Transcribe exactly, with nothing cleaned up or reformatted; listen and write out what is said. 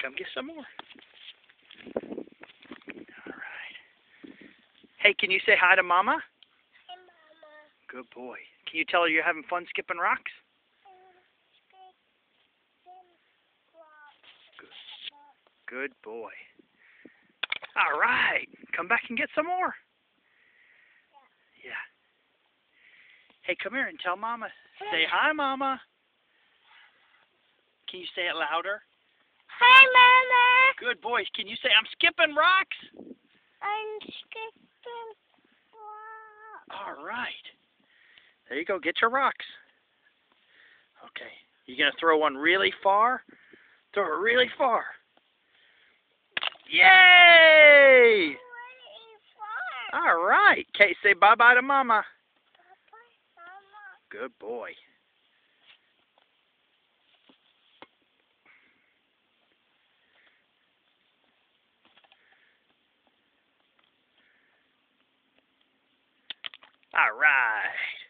Come get some more. All right. Hey, can you say hi to Mama? Hi, Mama. Good boy. Can you tell her you're having fun skipping rocks? Good boy. All right. Come back and get some more. Yeah. Yeah. Hey, come here and tell Mama. Say hi, Mama. Can you say it louder? Hi, Mama. Good boys. Can you say, I'm skipping rocks? I'm skipping rocks. All right. There you go. Get your rocks. Okay. You going to throw one really far? Throw it really far. Yay! Really far. All right. Okay, say bye-bye to Mama. Bye-bye, Mama. Good boy. All right.